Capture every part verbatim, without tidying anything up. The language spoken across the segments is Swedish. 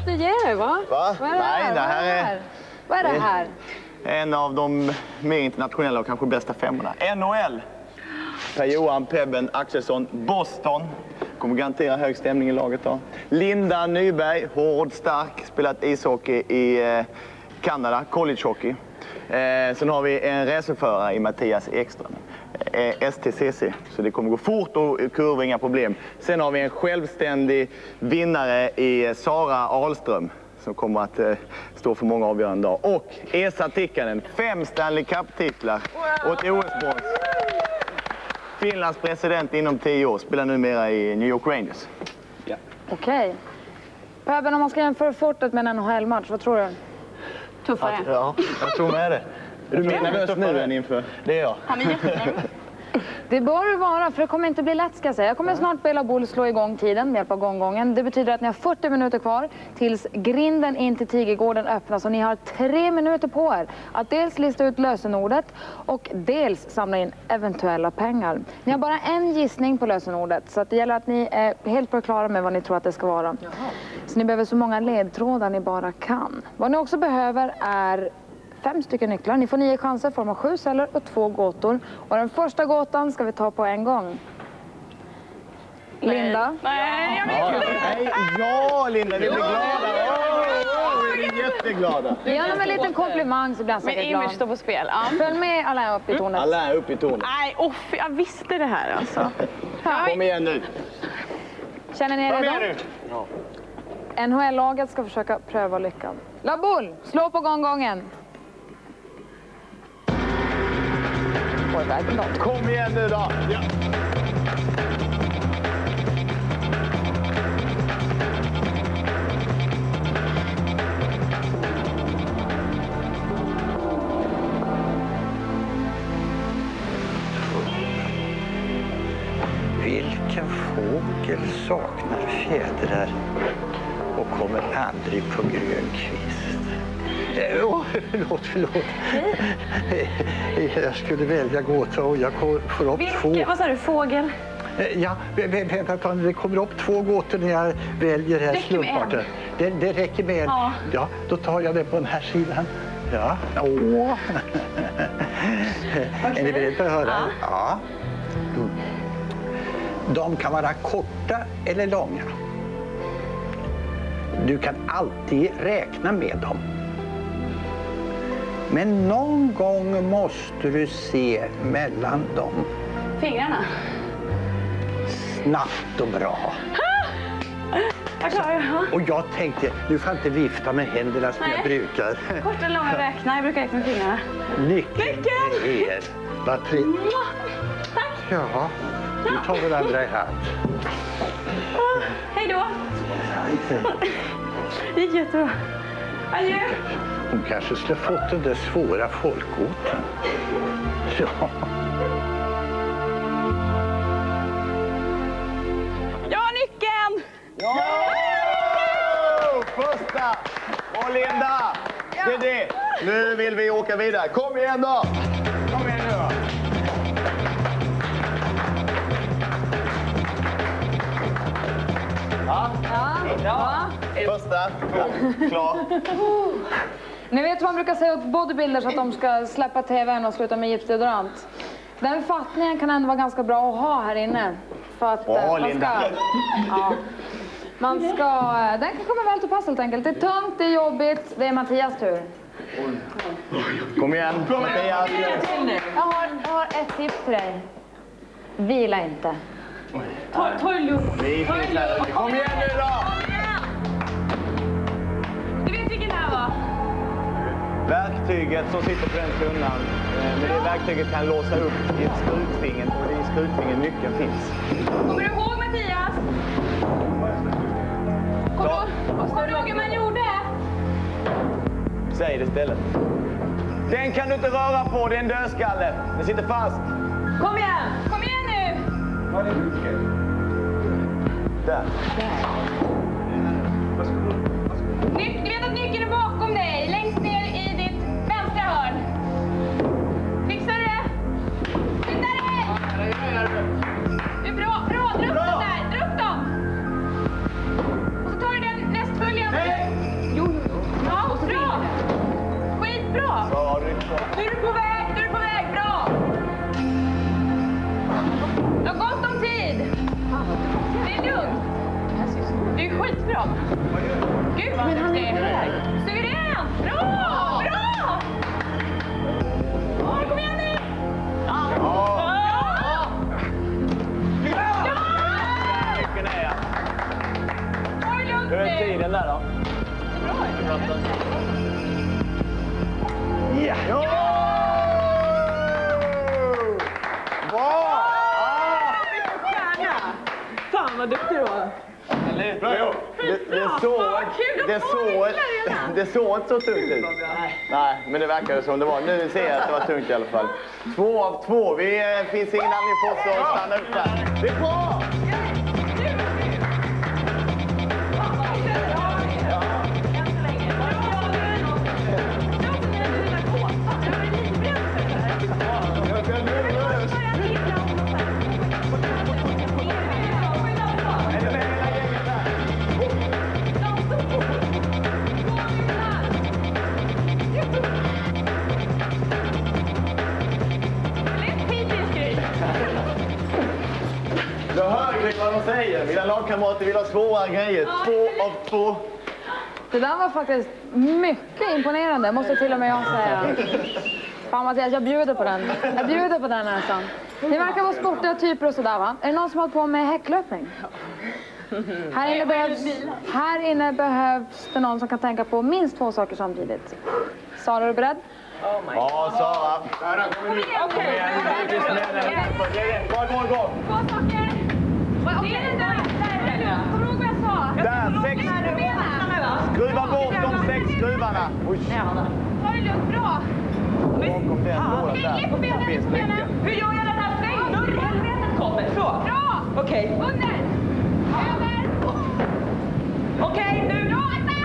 att du ger dig, va? Va? Vad är det Nej, här? det här är... Vad är det här? En av de mer internationella och kanske bästa femmorna. N H L. Per-Johan Pebben Axelsson, Boston. Kommer garantera hög stämning i laget då. Linda Nyberg, hård, stark. Spelat ishockey i eh, Kanada, collegehockey. Eh, sen har vi en racerförare i Mattias Ekström. Eh, S T C C, så det kommer gå fort och kurvor, inga problem. Sen har vi en självständig vinnare i Sara Ahlström som kommer att eh, stå för många avgörande dagar. Och Esa Tikkanen, fem Stanley Cup-titlar och ett O S-brons. Finlands president inom tio år, spelar numera i New York Rangers. Ja. Okej. Okay. Pöben, om man ska jämföra fortet med en N H L-match, vad tror du? Tuffare. Att, ja, jag tror med det. Är du mer nervös nu än inför? Det är jag. Han är jättenervös. Det bör det vara, för det kommer inte bli lätt ska jag säga. Jag kommer snart be Ella Boel slå igång tiden med hjälp av gånggången. Det betyder att ni har fyrtio minuter kvar tills grinden in till Tigergården öppnas. Och ni har tre minuter på er att dels lista ut lösenordet och dels samla in eventuella pengar. Ni har bara en gissning på lösenordet, så att det gäller att ni är helt på klara med vad ni tror att det ska vara. Jaha. Så ni behöver så många ledtrådar ni bara kan. Vad ni också behöver är fem stycken nycklar. Ni får nio chanser i form av sju celler och två gåtor. Och den första gåtan ska vi ta på en gång. Nej. Linda? Nej, jag vet inte. Nej, ja, Linda, vi blir glada. Åh, vi är jätteglada. Ge honom en liten komplimang så blir han Min säkert image glad. står på spel. Ja. Följ med alla upp i tornet. Alla är uppe i tornet. Nej, off, jag visste det här alltså. Kom igen nu. Känner ni er Kom igen redo? nu. Ja. N H L-laget ska försöka pröva lyckan. Ella Boel, slå på gånggången. Oj, vägen då. Kom igen nu då. Ja. Vilken fågel saknar fjädrar och kommer aldrig på grön kvist? Eh, oh, förlåt, förlåt. Jag skulle välja gåta och jag får upp Vilken, två. vad sa du, fågel? Eh, Ja, vä- vänta, det kommer upp två gåtor när jag väljer här Räcker med en? slumparten. Det, det räcker med en. Ja. Ja, då tar jag det på den här sidan. Ja. Åh. Är ni beredda att höra? Ja. Mm. De kan vara korta eller långa. Du kan alltid räkna med dem. Men någon gång måste du se mellan dem. Fingrarna. Snabbt och bra. Jag klarar det. Och jag tänkte, nu får jag inte vifta med händerna som Nej. jag brukar. Kort eller långa räkna. Jag brukar räkna med fingrarna. Lycka Lycka! med er. Vad trevligt. Tack. Ja, vi tar varandra i hand. Oh, hej då. Det gick jättebra. Adjö. Hon kanske skulle fått den där svåra folkgåtan. Ja. Jag har nyckeln! Ja! Första! Och Linda! Det är det. Nu vill vi åka vidare. Kom igen då! Kom igen nu då! Ja. Ja. Första. Ja. Klar. Ni vet vad man brukar säga åt bodybuilders att de ska släppa tvn och sluta med gipsdeodorant. Den fattningen kan ändå vara ganska bra att ha här inne. För att Åh, eh, man ska... Linda. Ja. Man ska... eh, Den kan komma väl till pass helt enkelt. Det är tungt, det är jobbigt. Det är Mattias tur. Kom igen, Mattias. Jag har, jag har ett tips till dig. Vila inte. Ta, ta det lugnt. Vi finns här. Kom igen nu då! Du vet vilken det här var? Verktyget som sitter på den tunnan. eh, Med det verktyget kan låsa upp i ett skrutvingen. Och det är i skrutvingen nyckeln finns. Kommer du ihåg Mattias? Kommer Ja. du, kommer du ihåg hur man gjorde? Säg det istället. Den kan du inte röra på, det är en dödskalle. Den sitter fast. Kom igen! Kom igen nu! Där. Ny, du vet att nyckeln är bakom dig, längst ner i ditt vänstra hörn. Fixar du det? Titta dig! Det är bra, bra, dra upp dem där, dra upp dem! Och så tar du den nästföljande. Nu är du på väg, nu är du på väg, bra! Du har gott om tid. Det är lugnt. Det är skitbra. Gud vad duktig. Suverän! Bra! Bra! Kom igen nu! Ja! Ja! Mycket nära. Ta det lugnt Hur är nu. tiden där då? Bra. Ja! Ja! Bra! Fan vad duktig du var. Det, det, såg, det, såg, det såg inte så tungt ut. Nej, men det verkar som det var. Nu ser jag att det var tungt i alla fall. Två av två. Vi eh, finns ingen anledning för oss att stanna upp där. Det är bra! Du hör Gry vad de säger. Mina lagkamrater vill ha svåra grejer. Två av två. Det där var faktiskt mycket imponerande, måste till och med jag säga. Fan Mattias, jag bjuder på den. Jag bjuder på den nästan. Ni verkar vara sportiga typer och sådär va? Är det någon som har hållit på med häcklöpning? Här inne, behövs, här inne behövs det någon som kan tänka på minst två saker samtidigt. Sara, är du beredd? Ja, Sara. Kom igen. Kom igen, du är snäll. Gå, gå, gå. Två saker. Det är den där. Kommer du ihåg vad jag sa? Där, sex. Skruva bort de sex skruvarna. Oj. Ta det lugnt, bra. Bakom den lådan där. På benen, Finns på benen. nyckeln. Hur gör jag den här svängen? Helvetet kommer. Så. Bra. Okej. Under. Över. Okej, nu. Bra, akta.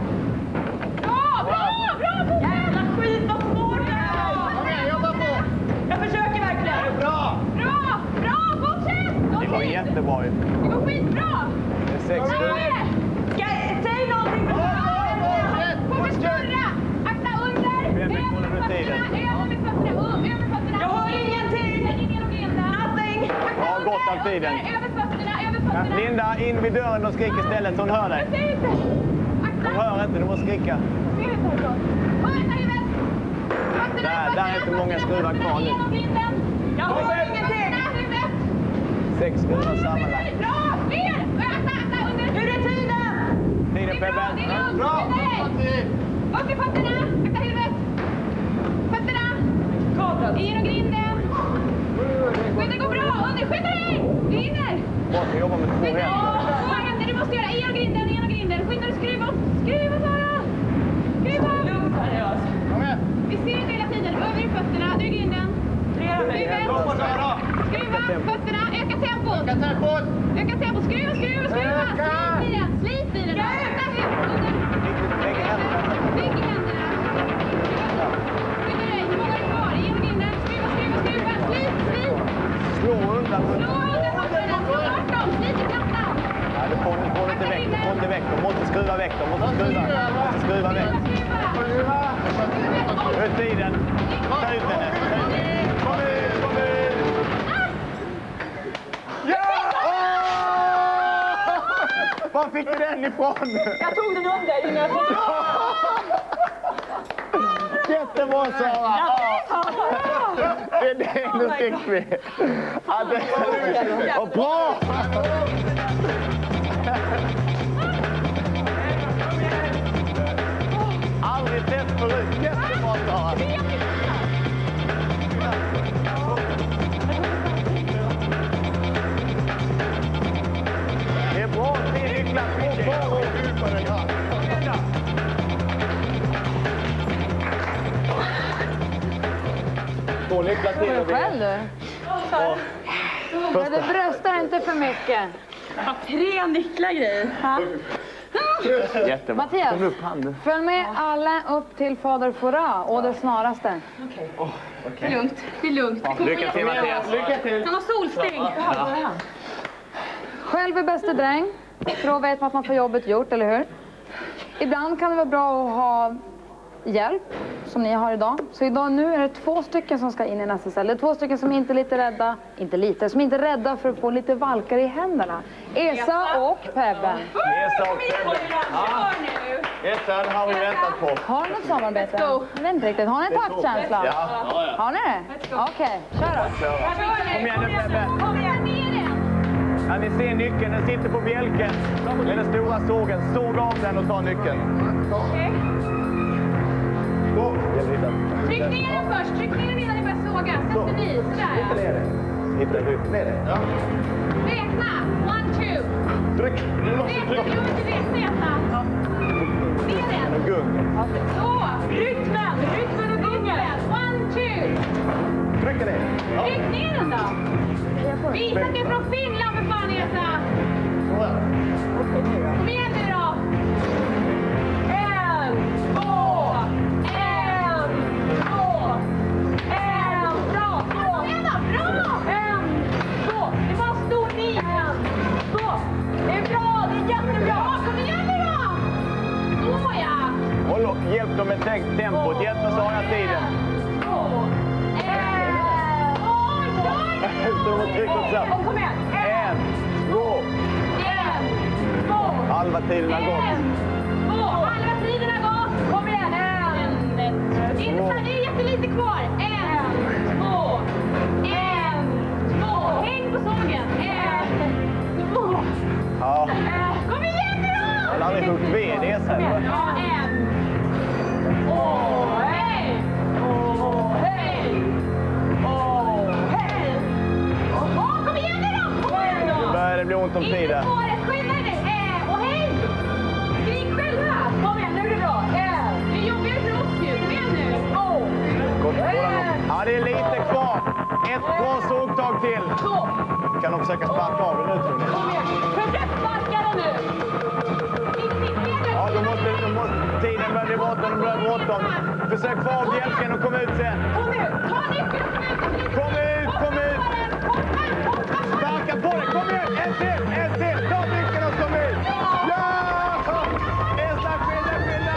Bra, bra, bra. Jävla skit, vad svårt det är. Kom igen, jobba på. Jag försöker verkligen. Bra. Bra, bra, fortsätt. Det var jättebra ju. Det går skitbra. Det är sex Bra skruvar. är det. Ska jag säga någonting? Får vi snurra. Akta under. Fredrik, Över håller med du tiden? fötterna. Över med fötterna. Upp, över fötterna. Jag hör ingenting. Ingen och ingen. Nothing. Akta Ja, under, gott av tiden. Över fötterna, över Ja, fötterna. Linda, in vid dörren och skrik istället så hon hör dig. Precis. Akta. Hon hör inte, du måste skrika. Ser du härifrån? Och akta huvudet. Fötterna, Där, där är inte många skruvar kvar nu. Genom grinden. Jag hör ingenting. Fötterna, huvudet. Sex skruvar sammanlagt. Bra, fler. Akta, akta under. Hur är tiden? Tiden Det är bra, Pebben. det är lugnt. Bra! Upp i fötterna, akta huvudet. Fötterna, Kameran. genom grinden. Det går bra, under, skynda dig. Du hinner. Bra, vi jobbar med två Skynda. händer. Två händer, du måste göra genom grinden, genom grinden. Skynda dig, skruva. Skruva Sara. Skruva. Lugnt seriös. Kom igen. Vi ser inte hela tiden, över i fötterna, nu är grinden. Flera mig. Huvudet. Sara. Skruva, fötterna, öka tempot. Öka tempot. Öka tempot, skruva, skruva, skruva. Öka. Slit i den, slit i den. Akta huvudet under. Lägg händerna. Bygg i händerna. Skynda dig, hur många är kvar? Genom grinden, skruva, skruva, skruva. Slit, slit. Slå undan. Slå under fötterna, slå bort dem. Slit i plattan. Ja, du får, du får inte väck, du får inte väck. De måste skruva väck, de måste skruva. De måste skruva väck. Skruva. Nu är tiden. Ta ut henne. Kom ut, kom ut. Ja! Åh! Var fick du den ifrån? Jag tog den under innan jag fick... Jättebra Sara! Ja. Det är det nu fick vi. Ja, det... Och bra! Aldrig sett förut. Jättebra Sara! Det är bra. Tre nycklar. Två nycklar till. Får du själv du? Men du bröstar inte för mycket. Tre nycklar grejer. Jättebra. Mattias, Kom upp handen. följ med alla upp till Fader Fora och det snaraste. Det är lugnt, det är lugnt. Det kommer Lycka till Mattias. Lycka till. Han har solsting. Själv är bäste dräng, för då vet man att man får jobbet gjort, eller hur? Ibland kan det vara bra att ha hjälp som ni har idag. Så idag nu är det två stycken som ska in i nästa cell. Det är två stycken som inte är lite rädda, inte lite, som inte är rädda för att få lite valkar i händerna. Esa och Pebben. Esa och Pebben. Ja. Esa, det har vi väntat på. Har ni något samarbete? Jag vet inte riktigt. Har ni en taktkänsla? Ja. Har ni det? Okej, kör då. Kom igen nu, Pebben. Kom igen, ner den. Ja, ni ser nyckeln, den sitter på bjälken. Det är den stora sågen. Såg av den och ta nyckeln. Okej. Gå. Tryck ner den först. Tryck ner den innan ni börjar såga. Sätt den i. Sådär. Hitta ner den. Hitta rytm. Ner den. Ja. Räkna. One, two. Tryck. Du måste Räkna. trycka. Du måste räkna. Ner den. Och gung. Så. Rytmen. Rytmen och gungen. One, two. Trycka ner. Ja. Tryck ner den då. Visa att du är från Finland för fan, Esa. Så här. Kom igen nu då. En, två, en, två, en, bra. Kom igen då, bra. En, två. Det var stor ni. En, två. Det är bra, det är jättebra. Kom igen nu då. Så ja. Håll upp, hjälp dem med tempot. Hjälp oss att hålla tiden. Två, en, oj, oj. Så de har tryckt oss upp. Kom igen. En, två. En, två. Halva tiden har gått. En, två. Halva tiden har gått. Kom igen. En, inte så här, det är jättelite kvar. En, två. En, två. Häng på sågen. En, två. Ja. Kom igen nu då. Han har aldrig huggit ved, det är så här. Ja, en. Åh, hej. Åh, hej. Åh, hej. Åh, kom igen nu då. Kom igen då. Nu börjar det bli ont om Inte tiden. spåret, skynda dig. Eh, och hej! Skrik själva. Kom igen, nu är det bra. Eh, det är jobbigare för oss ju. Kom igen nu. Åh. Gott, ja, det är lite kvar. Ett bra sågtag till. Så. Kan de försöka sparka av den nu, tror ni? Kom igen. Försök sparka den nu. Riktigt ner. Ja, de måste, de måste, tiden börjar bli bråttom, de börjar bråttom. Försök få av bjälken och kom ut sen. Kom nu. Ta nyckeln. Kom ut, kom ut. Sparka på den, kom igen. En till, en till. Ta nyckeln och kom ut. Ja! Esa, skynda, skynda.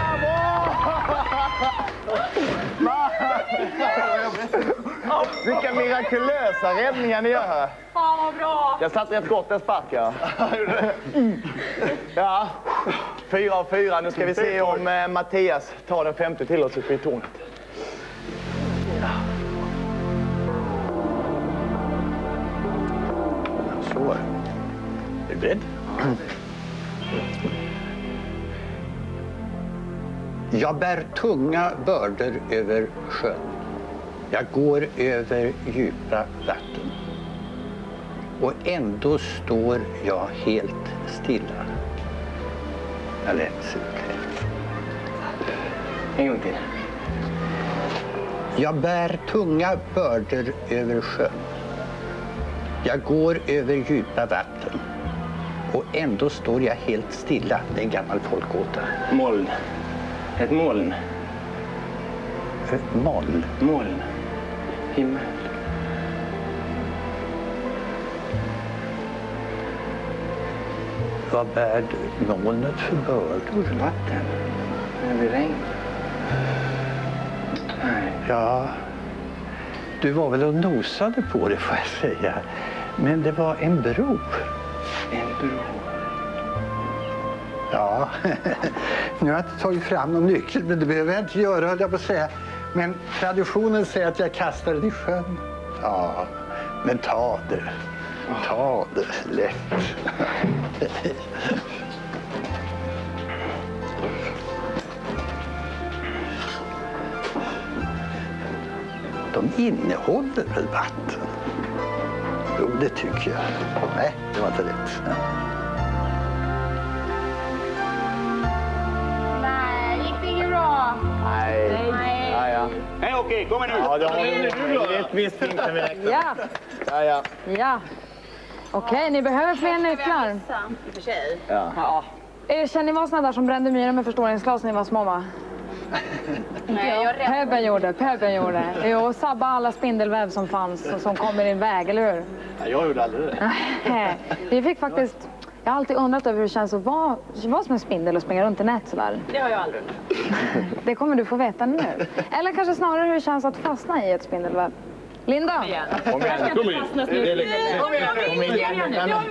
Bra! Vilka mirakulösa räddningar ni gör här. Fan vad bra. Jag satt rätt gott, den sparkar. Ja, fyra av fyra. Nu ska vi se om eh, Mattias tar den femte till oss uppe i tornet. Så. Är du beredd? Jag bär tunga bördor över sjön. Jag går över djupa vatten. Och ändå står jag helt stilla. Jag lät sig. En gång till. Jag bär tunga bördor över sjön. Jag går över djupa vatten. Och ändå står jag helt stilla. Det är en gammal folkåta. Moln. Ett moln. Moln. Moln. Himmel. Vad bär molnet för bördor? Vatten. Det blir regn. Nej. Ja, du var väl och nosade på det, får jag säga. Men det var en bro. En bro. Ja, nu har jag inte tagit fram någon nyckel, men det behöver jag inte göra, höll jag på att säga. Men traditionen säger att jag kastar den i sjön. Ja, men ta det. Ta det lätt. De innehåller väl vatten? Jo, det tycker jag. Nej, det var inte rätt. Nej, gick det inget bra? Nej. Nej. Ja, ja. Nej, okej, kom igen nu. Ja, det har vi. Det är ett visst fint när vi räknar. Ja, Ja, ja. ja. Okej, ni behöver fler nycklar. I och för sig. Ja. Eh, Känner ni var såna där som brände myra med förstoringsglas när ni var små, va? Nej, jag är rädd. Pebben gjorde, Pebben gjorde. Jo, sabba alla spindelväv som fanns och som kom i din väg, eller hur? Jag gjorde aldrig det. Vi fick faktiskt Jag har alltid undrat över hur det känns att vara, vara som en spindel och springa runt i nät sådär. Det har jag aldrig undrat. Det kommer du få veta nu. Eller kanske snarare hur det känns att fastna i ett spindelwebb. Linda! Kom igen, kom igen. Kom igen.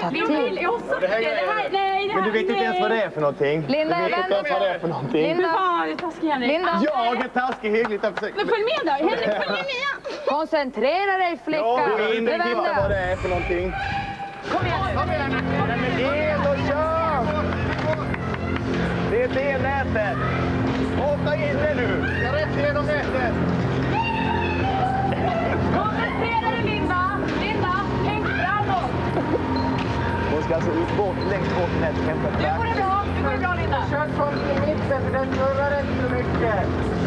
Men du vet inte ens vad det är för någonting. Linda, du vet inte ens vad det är för någonting. Linda! Fan, det är taskig Henrik. Linda! Jag är taskig, hyggligt. Men följ med då. Henrik, följ med igen. Koncentrera dig flicka! Ja, Nu vi inte titta vad vänder! det är för någonting. Kom igen. Kom igen! Nej, men in och kör! Det är det nätet. Åka in det nu. Jag rätt igenom nätet. Koncentrera dig, Linda! Linda, tänk framåt! Hon ska alltså ut bort, längst bort i nätet. Hämta ett Nu går det bra, nu går det bra, Linda! Kör folk i mitten, för den snurrar rätt så mycket.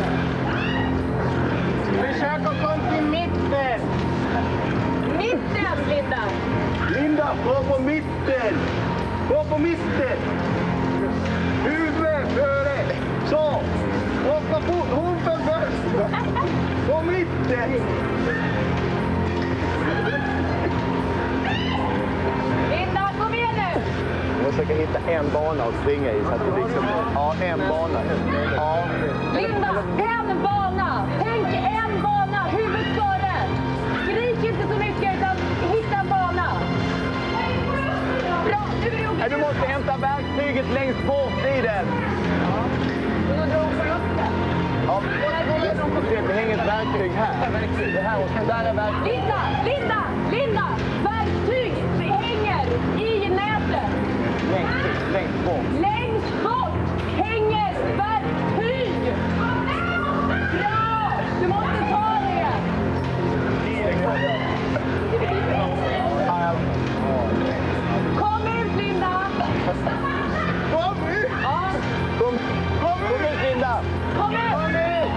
Försök att komma till mitten. Mitten, Linda! Linda, gå på mitten! Gå på mitten! Huvudet före! Så! Åka fort, hoven först! På mitten! Linda, kom igen nu! Jag försöker hitta en bana att springa i så att det liksom... Ja, en bana. Ja. Linda, en bana! Tänk en bana, huvudet före! Skrik inte så mycket, utan hitta en bana! Bra, nu är det Nej, du måste hämta verktyget längst bort i den. Och då drar hon för upp det. Ja, det hänger ett verktyg här. Det här och sen där är verktyg. Linda, Linda, Linda! Verktyg hänger i nätet! Längst, längst bort. Längst bort hänger verktyg! Bra! Du måste ta det! Kom ut, Linda! Kom ut! Ja, Kom, kom ut, Linda! kom ut! Kom ut!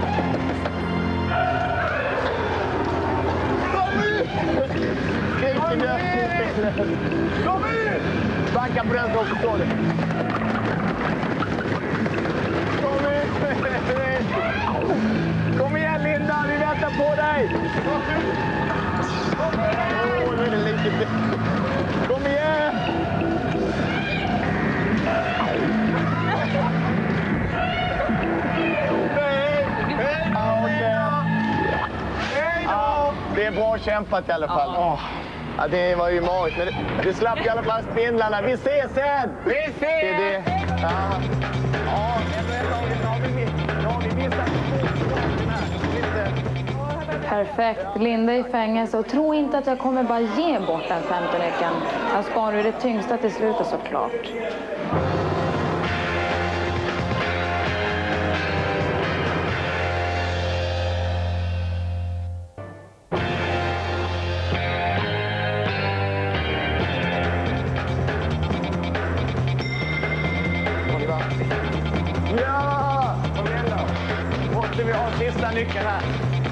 Kom ut! Skriker mjölkpinne. Kom ut! Backa bröd och står det. Kom ut! Kom igen, Linda! Vi väntar på dig! Kom igen! Åh, nu är det lite... Kom igen! Ja, det är bra kämpat i alla fall. Ja. Ja, det var ju magiskt. Men det, det slapp i alla fall spindlarna. Vi ses sen! Vi ses! Det är det. Ja, ja nu har vi, nu har vi missat. Perfekt. Linda i fängelse. Och tro inte att jag kommer bara ge bort den femte nyckeln. Jag sparar ju det tyngsta till slutet såklart. Ja! Kom igen då. Måste vi ha sista nyckeln här.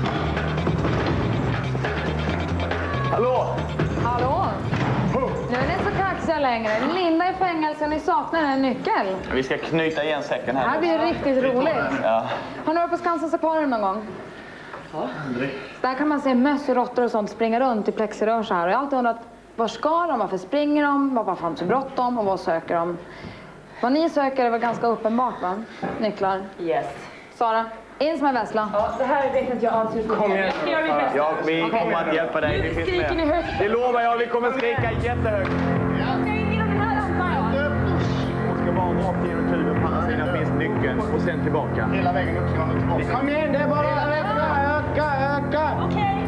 Hallå? Hallå? Nu är ni så kaxiga längre. Linda i fängelse och ni saknar en nyckel. Vi ska knyta igen säcken Det här. här blir riktigt roligt. Ja. Har ni varit på Skansens akvarium någon gång? Ja, aldrig. Där kan man se möss och råttor och sånt springa runt i plexirör så här. Och jag har alltid undrat, var ska de? Varför springer de? Varför har de så bråttom? Och vad söker de? Vad ni söker är väl ganska uppenbart, va? Nycklar. Yes. Sara, in som en vässla. Ja, det här vet inte jag alls hur det går. Jag ska göra mitt bästa. Ja, vi kommer att hjälpa dig. Vi finns Skriker ni med. högt? Det lovar jag. Vi kommer skrika jättehögt. Jag ska in genom den här lampan, ja. Hon ska vara rakt genom tuben. På andra sidan finns nyckeln. Och sen tillbaka. Hela vägen upp ska hon tillbaka. Kom igen, det är bara att öka, öka, öka. Okej.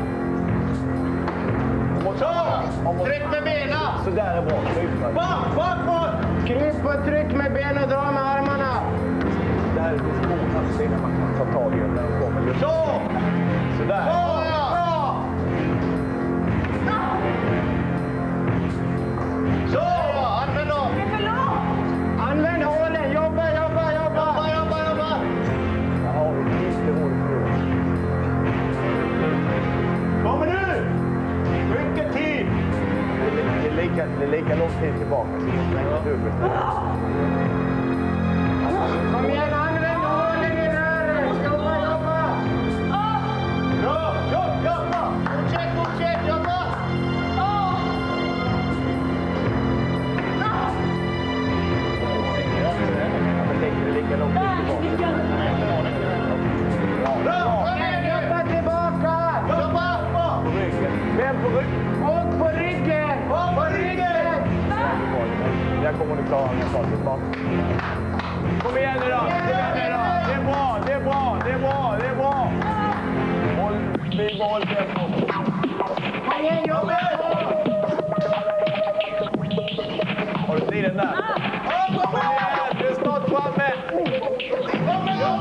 Så! Tryck med benen! Så där är bra. Bak, bak, bak! Kryp och tryck med benen och dra med armarna. Det här är det svåra sidan man kan ta tag i när de kommer. Så! Så där. Så, ja! Så! Använd dem! Det är för långt. Använd hålen! Jobba, jobba, jobba! Jobba, jobba, jobba! Där har vi jätteroligt prov. Kommer nu! Mycket tid! Det är lika, det är lika lång tid tillbaka. Så vi måste räkna dubbelt. Kom igen, använd hålen i röret! Jobba, jobba! Bra! Jobb, jobba! Fortsätt, fortsätt, jobba! klarar han att ta sig tillbaka. Kom igen nu då! Kom igen nu då! Det är bra, det är bra, det är bra, det är bra! Håll, bibehåll tempo. Kom igen, jobba! Har du tiden där? Kom igen, du är snart framme! Kom igen,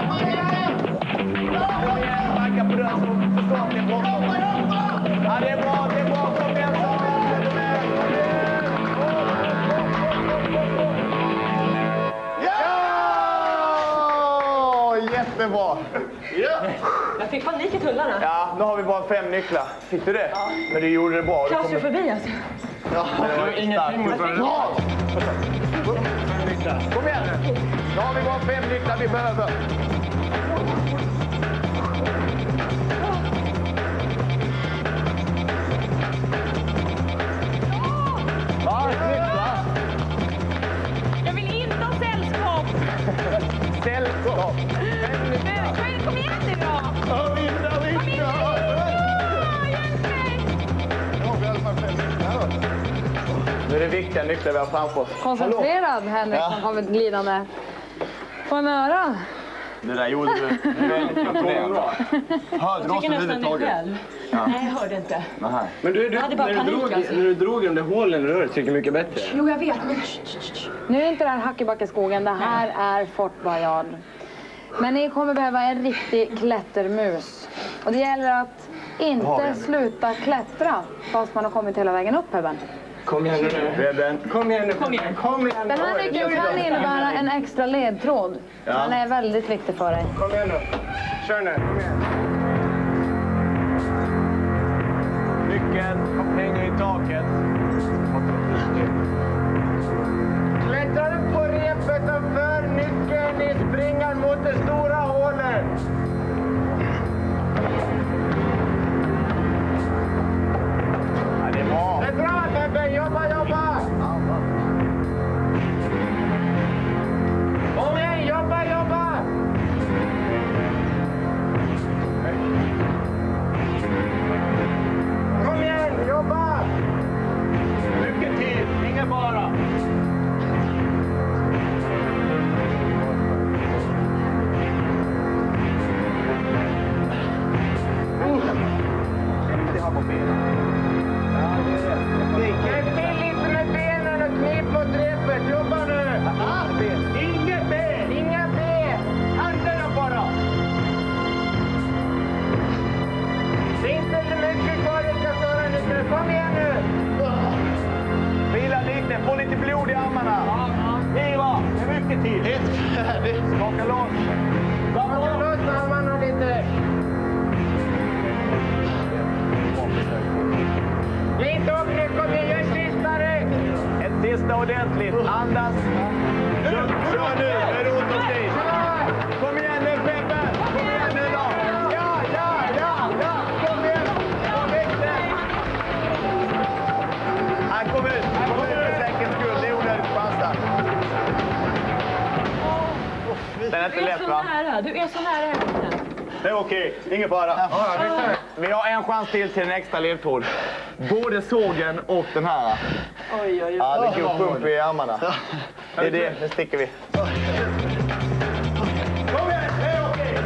backa på den så förstår att det är bra. Ja, det är bra, det är bra, kom igen! Jättebra! Ja. Jag fick panik i tullarna. Ja, nu har vi bara fem nycklar. Fick du det? Ja. Men du gjorde det bra. Klaustrofobi alltså. Ja, det var ingenting. Bra! Fem nycklar. Kom igen nu. Nu har vi bara fem nycklar vi behöver. Ja, nycklar. Jag vill inte ha sällskap. Sällskap. Kom igen nu då! Kom igen nu! Kom igen nu! Hjälp mig! Nu har vi i alla fall fem nycklar. Nu är det viktiga nycklar vi har framför oss. Koncentrerad, Henrik, som kommer glidande. På en öra. Det där gjorde du. Det är väldigt imponerande. Hörde du oss överhuvudtaget? Ja. Nej, jag hörde inte. Aha. Men du, du, Jag hade bara när, du panik, drog, alltså. när du drog i de där hålen i röret tycker mycket bättre. Jo, jag vet. Men... Nu är inte det här Hackebackeskogen, det här är Fort Bayard. Men ni kommer behöva en riktig klättermus. Och det gäller att inte sluta klättra fast man har kommit hela vägen upp, Pebben. Kom igen nu. Bebben. Kom igen nu. Kom igen. Kom igen. Den här nyckeln kan innebära en extra ledtråd. Ja. Den är väldigt viktig för dig. Kom igen nu. Kör nu. Kom igen. Nyckeln hänger i taket. Klättrar du på repet och för nyckeln i springan mot det stora hålet. Ja, det är bra. Det är bra, Bebbe. Jobba, jobba. Kom igen, jobba, jobba. Kom igen, jobba. Mycket tid, ingen bara. Hjälp till lite med benen och knip mot repet. Jobba nu! Inget ben! Inga ben! Händerna bara! Det är inte så mycket kvar du ska störa lite. Kom igen nu! Vila lite, få lite blod i armarna. Viva! Det är mycket tid. Helt färdigt. Skaka loss. Skaka loss armarna lite. Lite upp nu, kom igen, gör sista rätt. Ett sista ordentligt. Andas. Kör, kör nu, är det ont och tid. Kom igen nu, Peppe. Kom igen nu då. Ja, ja, ja, ja. Kom igen. Kom växten. Han kom ut. Kom ut för säkerhets skull. Det är onödigt passa. Den är inte lätt, va? Du är så nära. Du är så nära. Det är okej. Ingen fara. Vi har en chans till till en extra ledtråd. Både sågen och den här. Oj, oj, oj. Ja, det går pump i armarna. Det är det. Nu sticker vi. Kom igen, det är okej.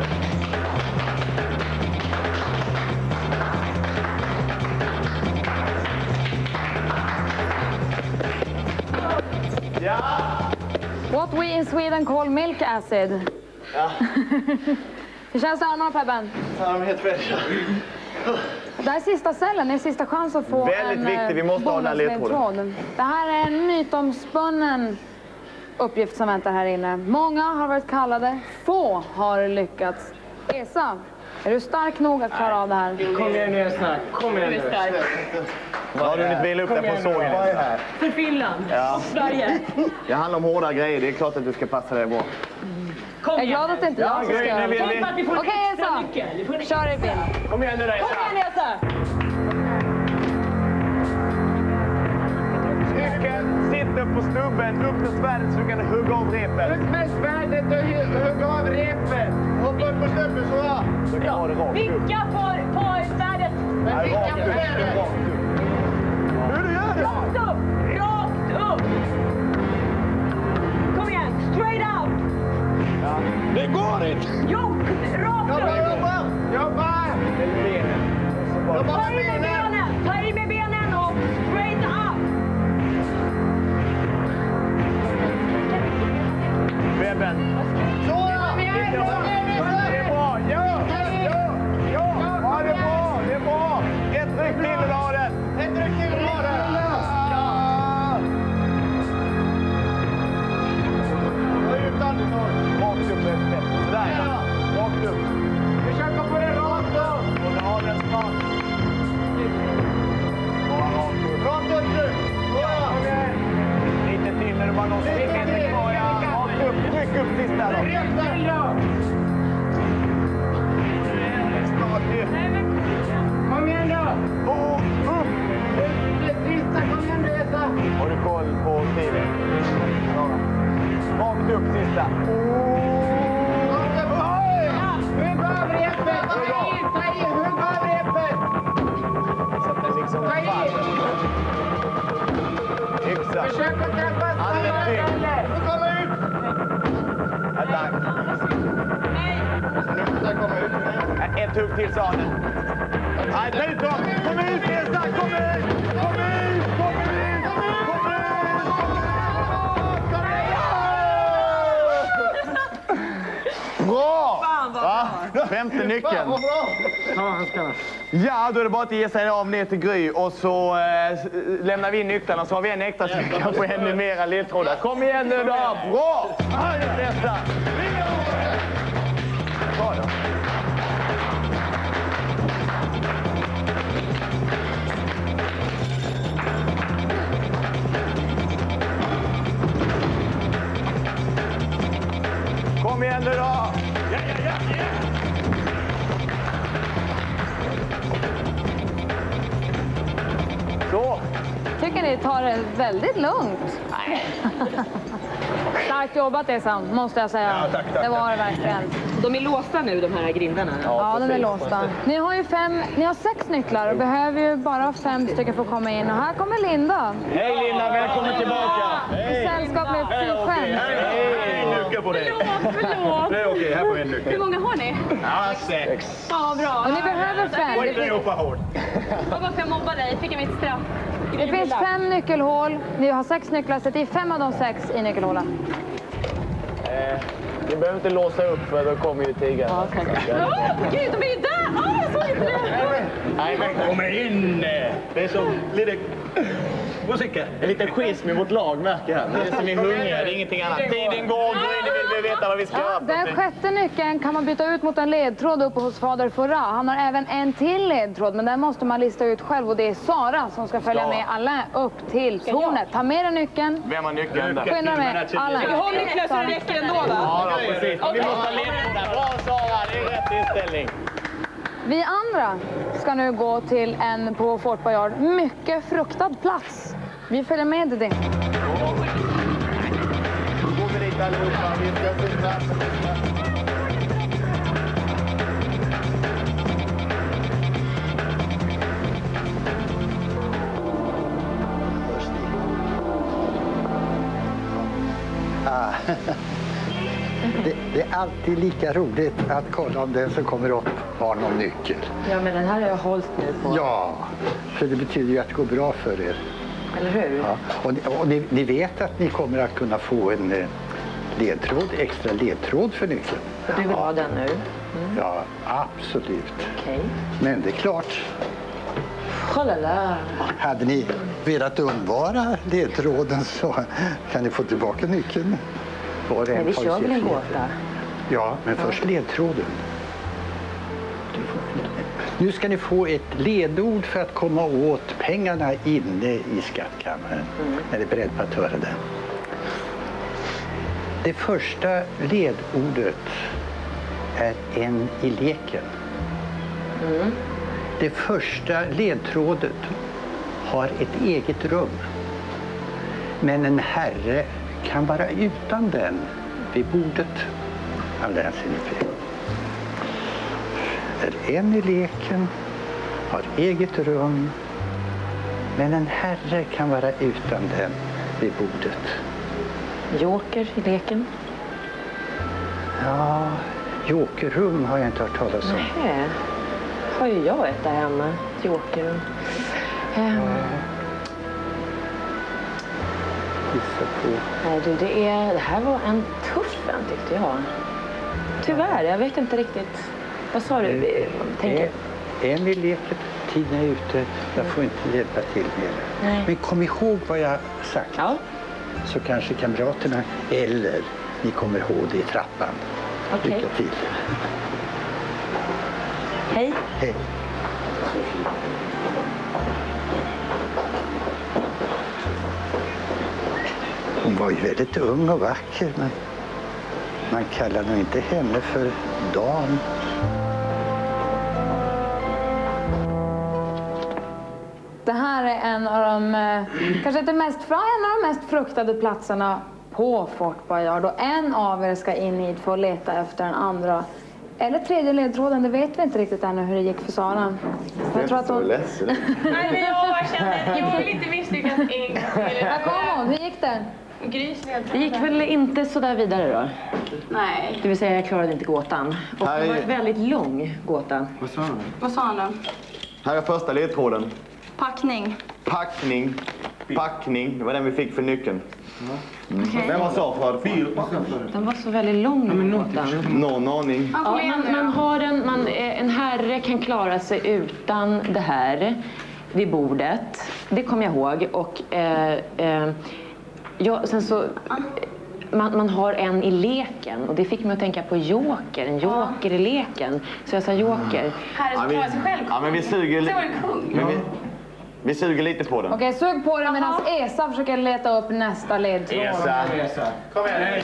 Ja. What we in Sweden call milk acid. Ja. Hur känns armarna, Pebben? Ja, de är helt färdiga. Det här är sista cellen, det är sista chans att få Väldigt en viktigt, vi måste ha den här ledtråden. Det här är en mytomspunnen uppgift som väntar här inne. Många har varit kallade, få har lyckats. Esa, är du stark nog att klara av det här? Kom igen nu, snack. Kom igen nu. Jag har hunnit vila upp dig på sågen. För Finland Ja. och Sverige. Det handlar om hårda grejer. Det är klart att du ska passa dig bra. Kom Jag är igen. glad att det inte är jag som ska grejen är göra det. vi- Tänk på att vi får en Okej, extra Esa. nyckel. Vi får en- Kör i bild. Kom igen nu, Esa. Kom igen, Esa. Nyckeln sitter på stubben. Upp med svärdet så du kan hugga av repet. Upp med svärdet och hugga av repet. Hoppa upp på stubben så ja. Så kan du ha det rakt upp. Vicka på, på svärdet. Nej, rakt upp. Rakt upp. Hur du gör det? Rakt upp. Rakt upp. Det går inte! Jo, rakt upp! Jobba! Jobba! Ta i med benen! Ta i med benen och straight up! Beben. Så! Det är bra! Ja! Ja! Ja, det är bra! Det är bra! Ett ryck till i raden! Ett ryck till i raden! Ut andetag. Rakt upp efter. Sådär ja. Rakt upp. Försök att få det rakt upp. Och ha den smart. Rakt upp nu. Lite till när du bara någon svingar kvar. Rakt upp. Tryck upp sista då. Snart ju. Kom igen då. Och upp. Det sista. Kom igen Resa. Har du koll på tiden? Rakt upp sista. Hugg av repet! Ta i! Hugg av repet! Så att det liksom faller. Hyfsat. Försök att träffa samma ställe. Nu kommer ut! Tack. Nu kommer ut. Ett hugg till sa han. Nej, ta ut dem! Kom ut, Resa! Kom ut! Kom ut! Kom ut! Bra! Va? Femte nyckeln. Ja, då är det bara att ge sig av ner till Gry och så eh, lämnar vi in nycklarna så har vi en extra så vi kan få ännu mera ledtrådar. Kom igen nu då! Bra! Här är det bästa! Bra då. Kom igen nu då! Ja, ja, ja, ja! Så! Tycker ni tar det väldigt lugnt? Nej. Starkt jobbat det Sam, måste jag säga. Ja, tack, tack, det var det verkligen. De är låsta nu, de här grindarna. Ja, de är låsta. Ni har ju fem, ni har sex nycklar och behöver ju bara fem stycken för att komma in. Och här kommer Linda. Hej Linda, välkommen tillbaka! I sällskap med Fy-Sjön. Hej, nyckel på dig! Förlåt, förlåt. Det är okej, här får vi en nyckel. Hur många har ni? Ja, sex. Ja, bra. Och ni behöver fem. Oj, det är hoppa hårt. Vad var för jag mobbade dig? Fick jag mitt straff? Det finns fem nyckelhål. Ni har sex nycklar, så det är fem av de sex i nyckelhålen. Eh, ni behöver inte låsa upp för då kommer ju tigaren. Ja, okay. Åh, gud, de är ju där! Åh, jag såg inte det! Nej, men kom in! Det är som lite... Musika. En liten schism i vårt lag, märker jag. Det är som är hungriga, det är ingenting annat. Tiden går, nu vill vi veta vad vi ska göra. Den sjätte nyckeln kan man byta ut mot en ledtråd uppe hos fader Furra. Han har även en till ledtråd, men den måste man lista ut själv. Och det är Sara som ska följa med alla upp till tornet. Ta med den nyckeln. Vem har nyckeln där? Skynda med alla. Vi har nycklar så det räcker ändå, va? Ja, då, precis. Vi måste ha ledtrådar. Bra Sara, det är rätt inställning. Vi andra ska nu gå till en på Fort Boyard mycket fruktad plats. Vi följer med det. Då går vi dit allihopa. Vi ska syna. Ah. Det, det är alltid lika roligt att kolla om den som kommer upp har någon nyckel. Ja, men den här har jag hållit nu på. Ja, för det betyder ju att det går bra för er. Eller hur? Ja. Och, ni, och ni, ni vet att ni kommer att kunna få en eh, ledtråd, extra ledtråd för nyckeln. Och du vill ha den nu? Mm. Ja, absolut. Okej. Okay. Men det är klart, Kolla. hade ni velat undvara ledtråden så kan ni få tillbaka nyckeln. Men vi kör väl en gåta? Ja, men först ledtråden. Nu ska ni få ett ledord för att komma åt pengarna inne i skattkammaren. Mm. När ni är beredda på att höra det. Det första ledordet är en i leken. Mm. Det första ledtrådet har ett eget rum. Men en herre kan vara utan den vid bordet. Ja, läser ni fel. En i leken har eget rum, men en herre kan vara utan den vid bordet. Joker i leken. Ja, jokerrum har jag inte hört talas om. Nej. Har ju jag ett där hemma. Jokerrum. Um. Gissa på. Nej du, det, är, det här var en tuff en tyckte jag. Tyvärr, jag vet inte riktigt. Vad sa du? Tänker. Emil leker, tiden är ute. Jag får inte hjälpa till mer. Nej. Men kom ihåg vad jag sagt. Ja. Så kanske kamraterna eller ni kommer ihåg det i trappan. Okej. Lycka till. Hej. Hej. Hon var ju väldigt ung och vacker, men man kallar nog inte henne för Dan. Det här är en av de, eh, kanske inte mest, en av de mest fruktade platserna på Fort Boyard. Och en av er ska in hit för att leta efter den andra. Eller tredje ledtråden, det vet vi inte riktigt ännu hur det gick för Sara. Jag tror att hon... ledsen. Nej, men jag kände, jag vill inte misslyckas en gång till. Där kom hon, hur gick det? Det gick väl inte så där vidare då? Nej. Det vill säga jag klarade inte gåtan. Och det var en väldigt lång gåta. Vad sa han? Vad sa han då? Här är första ledtråden. Packning. Packning. Packning. Det var den vi fick för nyckeln. Mm. Okej. Den var så för fyra. Den var så väldigt lång gåtan. Någon aning. Ja, man, man har en, man, en herre kan klara sig utan det här vid bordet. Det kommer jag ihåg. Och eh, eh, ja, sen så... Man, man har en i leken och det fick mig att tänka på joker, en joker i leken. Så jag sa joker. Här Ja, är vi, det sig själv. ja, men vi suger, li- Så var det kung. men vi, vi suger lite på den. Okej, sug på den medan Esa försöker leta upp nästa ledtråd. Esa. Kom igen.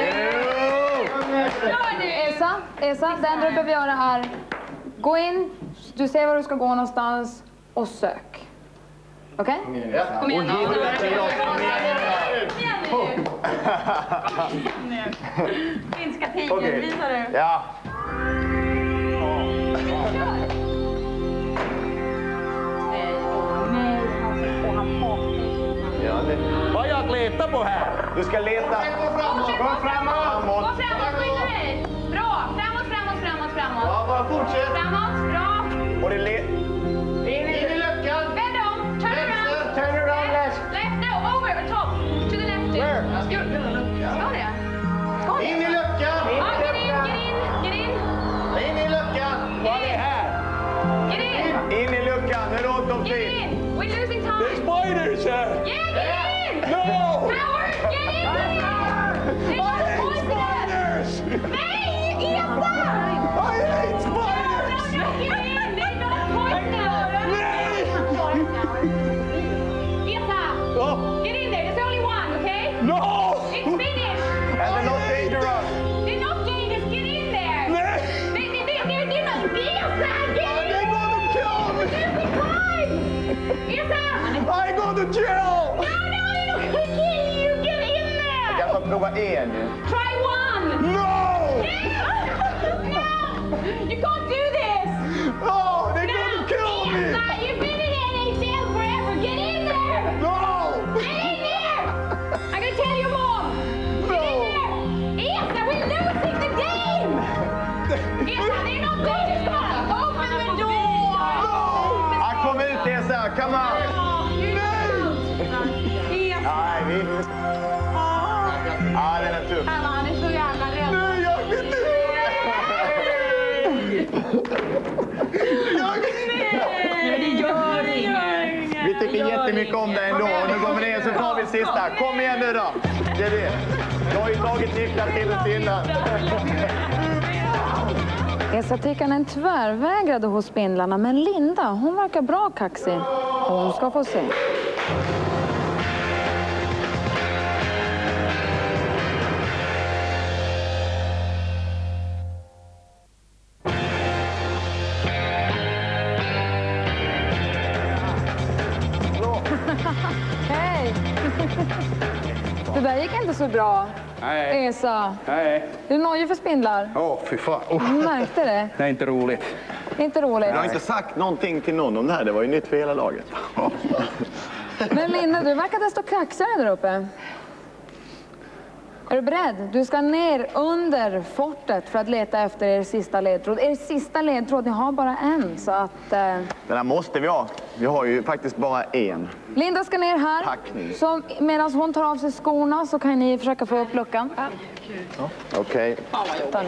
Esa, Esa, det enda du behöver göra är gå in, du ser var du ska gå någonstans och sök. Okej? Kom igen. Kom igen nu. Finska tigern, visar du. Ja. Ja, det. Vad jag letar på här? Du ska leta. Gå framåt. Gå framåt, Framåt. skynda dig. Bra, framåt, framåt, framåt, framåt. Ja, bara fortsätt. Framåt, bra. Och det le... In i luckan. Vänd om, turn around. Turn around left. Left, no, over, top. To the left. Where? Ska det? Ska det? In i luckan. Ja, get in, get in, get in. In i luckan. Vad är här? Get in. In i luckan. Nu är det åt om Get tid. in. We're losing time. There's spiders here. Yeah, get in. No. Howard, get in. They're not poisonous. Spiders. Nej, Esa. I hate spiders. No, no, get in. They're not poisonous. Esa, Oh. get in there. There's only one, okay? No. It's finished. And they're not dangerous. They're not dangerous. Get in there. Nej. They, they, they, they're, they're not. Esa, get in. They're gonna kill me. Losing time. Esa. I go to jail. No, no, they're not gonna kill you. Get in there. Jag får prova en. Try one. No. No. You can't do this. Oh, they're gonna kill me. Esa, you've been in N H L forever. Get in there. No. Get in there. I'm gonna tell your mom. Get in there. Esa, we're losing the game. Esa, they're not dangerous. Open the door. Ja, kom ut Esa. Come on. Nej, vi... Ja, den är tuff. Han är så jävla rädd. Nej, jag vill inte. Vi tycker jättemycket om dig ändå. Nu går vi ner så tar vi sista. Kom igen nu då. Det är det. Du har ju tagit nycklar till oss innan. Esa-tickan tvärvägrade hos spindlarna, men Linda, hon verkar bra kaxig. Hon ska få se. Hej! Det där gick inte så bra. Nej. Esa, Nej. du nöjer för spindlar. Åh, oh, fy fan. Oh. Märkte det? Det är inte roligt. Inte roligt. Du har inte sagt någonting till någon om det här. Det var ju nytt för hela laget. Men Linda, du verkar desto kaxigare där uppe. Är du beredd? Du ska ner under fortet för att leta efter er sista ledtråd. Er sista ledtråd, ni har bara en, så att... Eh... Den här måste vi ha. Vi har ju faktiskt bara en. Linda ska ner här. Packning. Så medan hon tar av sig skorna så kan ni försöka få upp luckan. Ja. Okej. Okay.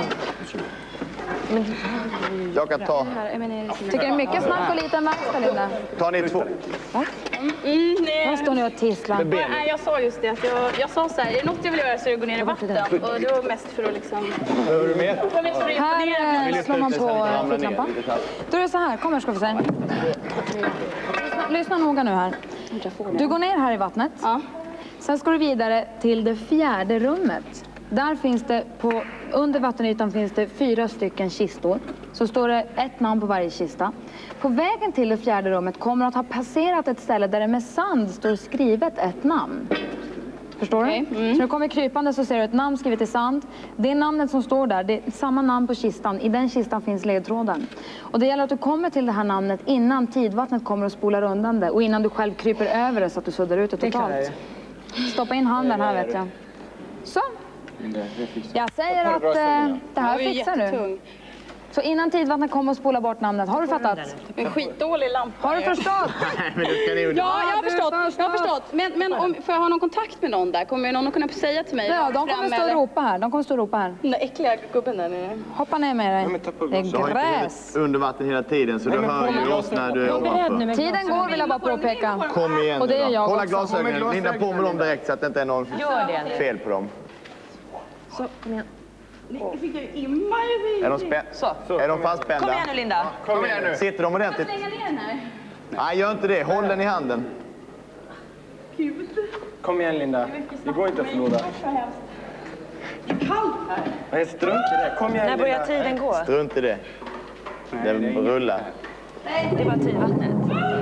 Jag kan ta... Tycker det är mycket snack och liten verkstad, Linda? Ta ni två. Va? Mm, nej. Här står ni och tisslar. Nej, jag sa just det. Att jag, jag sa så här, är det något jag vill göra så är det att gå ner i vatten. Och det var mest för att liksom... Behöver du mer? Här eh, slår man på fotlampan. Då är det så här, kom här ska vi se. Lyssna, lyssna noga nu här. Du går ner här i vattnet. Ja. Sen ska du vidare till det fjärde rummet. Där finns det på, under vattenytan finns det fyra stycken kistor. Så står det ett namn på varje kista. På vägen till det fjärde rummet kommer att ha passerat ett ställe där det med sand står skrivet ett namn. Förstår Okay. du? Mm. Så när du kommer krypande så ser du ett namn skrivet i sand. Det namnet som står där, det är samma namn på kistan. I den kistan finns ledtråden. Och det gäller att du kommer till det här namnet innan tidvattnet kommer att spola undan det. Och innan du själv kryper över det så att du suddar ut det totalt. Stoppa in handen här vet jag. Så. Jag säger att eh, det här fixar du. Så innan tidvattnet kommer att spola bort namnet. Har du fattat? En skitdålig lampa. Har du förstått? Men du ska ju... Ja, jag har förstått. Jag har förstått. Men, men om, får jag ha någon kontakt med någon där? Kommer någon att kunna säga till mig? Ja, de kommer stå och ropa här. De kommer stå och ropa här. Den där äckliga gubben där nere. Hoppa ner med dig. Det är gräs. Under vatten hela tiden så du hör ju oss när du är ovanför. Tiden går vill jag bara påpeka. Kom igen Och det är jag Hålla också. glasögonen. Linda på med dem direkt så att det inte är någon fel på dem. Så, kom igen. Fick jag imma i Är de, spä... Så. är de fastspända? Kom igen nu, Linda. Kom igen nu. Sitter de ordentligt? Slänga ner den här. Nej, gör inte det. Håll den i handen. Gud. Kom igen, Linda. Det går inte att förlora. Det är så hemskt. Det är kallt här. Nej, strunt i det. Kom igen, När Linda. börjar tiden gå? Strunt i det. Den rullar. Det var tidvattnet.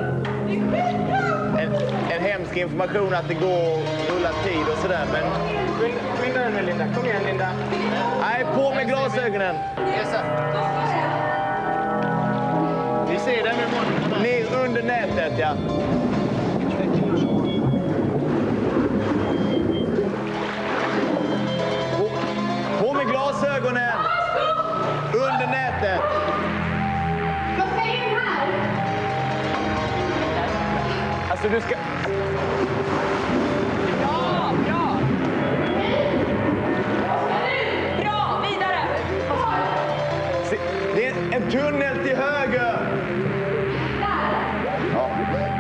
En, en hemsk information att det går att rulla tid och sådär, men... Skynda dig nu, Linda. Kom igen, Linda. Nej, på med glasögonen. Vi ser den nu. Ner under nätet, ja. På, på med glasögonen. Under nätet. Vad säger du här? Alltså, du ska... Bra, bra. Bra, vidare. Se, det är en tunnel till höger. Ja.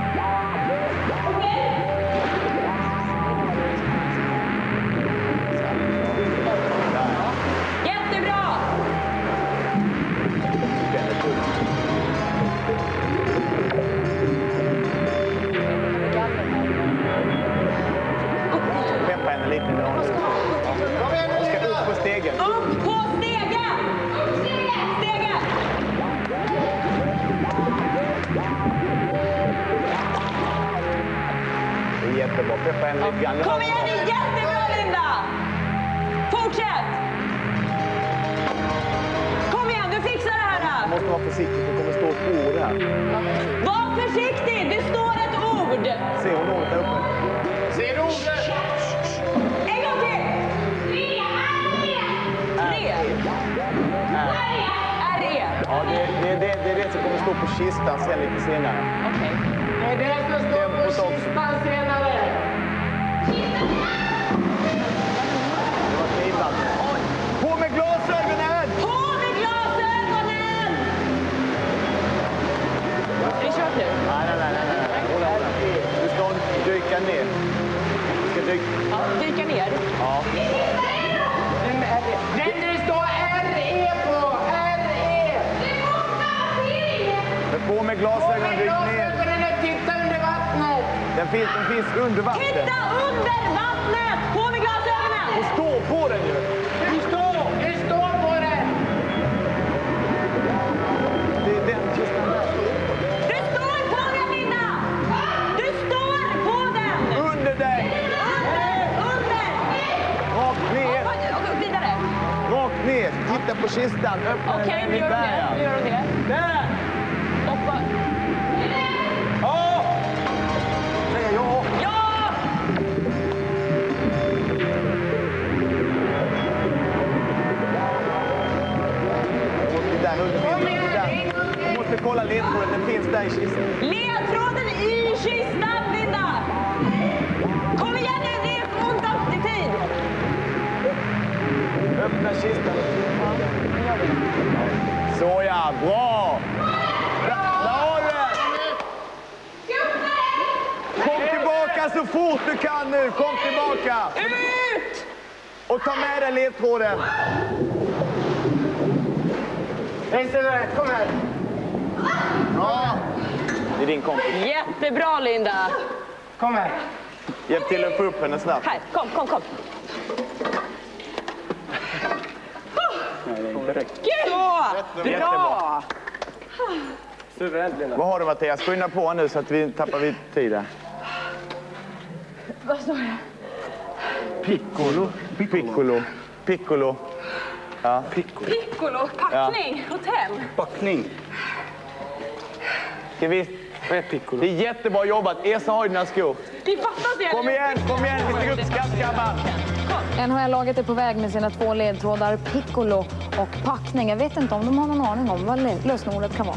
Jättebra. Peppa henne lite. Hon ska upp på stegen. Upp på stegen. Stegen. Det är jättebra. Peppa henne lite grann. Kom igen, det är jättebra, Linda. Fortsätt. Kom igen, du fixar det här. Du måste vara försiktig för det kommer stå ett ord här. Var försiktig, det står ett ord. Se hon ordet där uppe. Ser du ordet? En gång till. Tre. R E. Ja, det, det, det, det är det som kommer stå på kistan sen lite senare. Okej. Det är det som står på kistan senare. Det var tidvatten. På med glasögonen! På med glasögonen! Är det kört nu? Nej, nej, nej. nej, nej. Hålla, hålla. Du ska dyka ner. Du ska dyka... Ja, dyka ner. Ja. Den det står R E på. R E. Men på med glasögonen, dyk ner. Titta under vattnet. Den finns, den finns under vatten. Titta under vattnet! På med glasögonen! Och stå på den ju. Det står. Det står på den. Det är den kistan där. Du står på den, Linda! Du står på den! Under dig! Under! Under! Rakt ner. Och vidare. Rakt ner. Titta på kistan. Öppna den. Okej, nu gör du det. Nu gör du det. Där! Och bara... Ja! Säger jag. Ja! att du kollar ledtråden. Den finns där i kistan. Ledtråden i kistan, Linda! Kom igen nu, det är ett ont alltid. Öppna kistan. Så ja, bra! Där, där har du det! Kom tillbaka så fort du kan nu! Kom tillbaka! Ut! Och ta med dig ledtråden. Kom här. Ja. Det är din kompis. Jättebra, Linda. Kom här. Hjälp till att få upp henne snabbt. Här, kom, kom, kom. Så! Bra! Suveränt, Linda. Vad har du, Mattias? Skynda på nu så att vi tappar vid tid där. Vad står det? Piccolo. Piccolo. Piccolo. Ja. Piccolo, packning, hotell. Backning. Ska vi... Vad är piccolo? Det är jättebra jobbat. Esa har ju dina skor. Vi fattar det. Kom igen, kom igen. Vi stiger upp skattkammaren. N H L-laget är på väg med sina två ledtrådar, piccolo och packning. Jag vet inte om de har någon aning om vad lösenordet kan vara.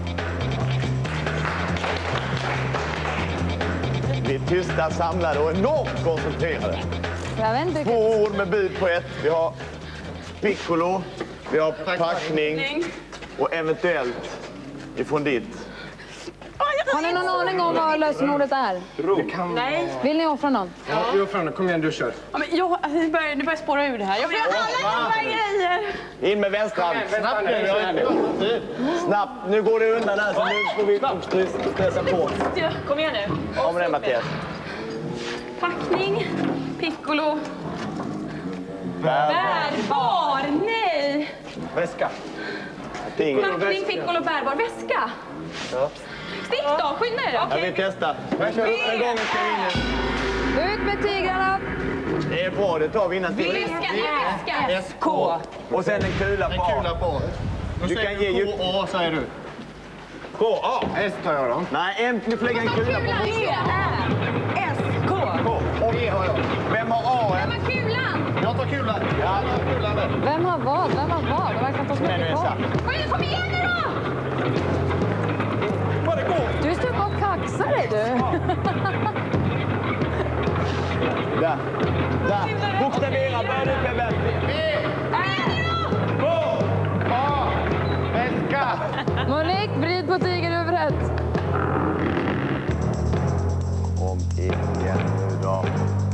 Vi är tysta, samlade och enormt koncentrerade. Jag vet inte. Två ord med bud på ett. Vi har piccolo, vi har packning och eventuellt ifrån ditt. Har ni någon aning om vad lösenordet är? Nej. Vill ni offra någon? Ja, vi offrar nu. Kom igen, du kör. Ja, men jag, alltså, det, börjar, det börjar spåra ur det här. Jag vill ha alla de här grejer. In med vänster. Snabbt nu. Snabbt. Nu går det undan här så nu får vi stressa på. Kom igen nu. Om det, Mattias. Packning, piccolo, bärbar. Nej. Väska. Det är inget. Packning, piccolo, bärbar. Väska. Stick då, skynda dig då. Jag vill testa. Jag kör upp en gång och ska vi in. Ut med tigrarna! Det är bra, det tar vi innan till. Väska, väska. S K. Och sen en kula på A. Kula på. Då Du säger kan du ge K A, säger du. K A. S tar jag då. Nej, en, nu får lägga en kula på E, R, S, K. K. Och E har jag. vem har A? Vem har kulan? Jag tar kulan. Ja. Jag tar kulan där. Vem har vad? Vem har vad? Det verkar inte ha så Men nu mycket är kvar. det Kom igen, kom igen nu då! Vad det går. Du står bara och kaxar dig, du. Där. Där. Bokstavera. Börja du med vem? K A. Väska. Monique, vrid på tigerhuvudet. Kom igen nu då.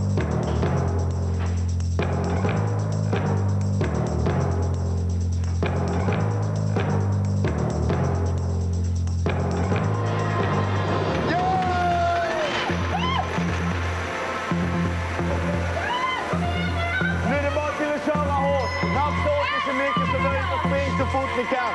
Nu är det bara till att köra hårt. Nafsa åt så mycket som möjligt och spring så fort ni kan.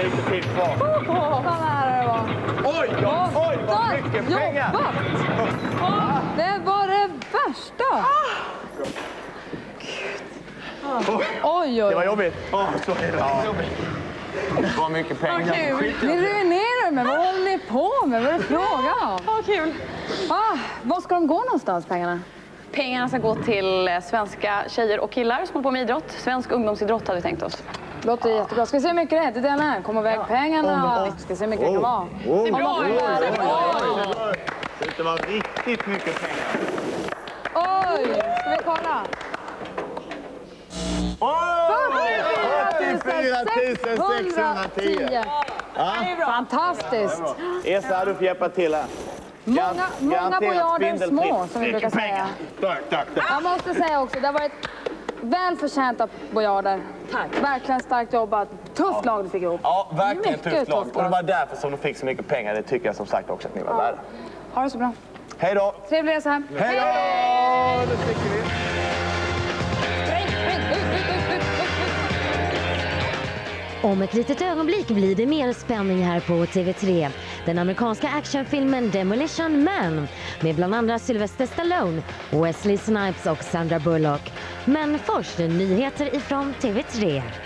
lite tid kvar. Vad nära det var. Oj, oj, oj, vad mycket pengar. Jobbat. Det var det värsta. Oj, oj. Det var jobbigt. Åh, så är det. Ja. Det var mycket pengar. Ni ruinerar mig. Vad håller ni på med? Vad är det frågan om? Vad kul. Ah, var ska de gå någonstans, pengarna? Pengarna ska gå till svenska tjejer och killar som håller på med idrott. Svensk ungdomsidrott hade vi tänkt oss. Låter jättebra. Ska vi se hur mycket det är till den här? Kom iväg pengarna. Ska vi se hur mycket det kan vara. Oh, det bra. Det det var riktigt mycket pengar. Oj, ska vi kolla? fyrtiofyra tusen sexhundratio. Ja. Fantastiskt. Esa, du får hjälpa till här. Många, många bojarder små, som vi brukar säga. Tack, tack, tack. Jag måste säga också, det har varit välförtjänta bojarder. Tack. Verkligen starkt jobbat. Tufft lag du fick ihop. Ja, verkligen mycket tufft lag. tufft Och det lag. var därför som de fick så mycket pengar. Det tycker jag som sagt också att ni var Ja. värda. Ha det så bra. Hej då! Trevlig resa hem. Hej då! Nu sticker vi. Om ett litet ögonblick blir det mer spänning här på T V tre. Den amerikanska actionfilmen Demolition Man med bland andra Sylvester Stallone, Wesley Snipes och Sandra Bullock. Men först nyheter ifrån T V tre.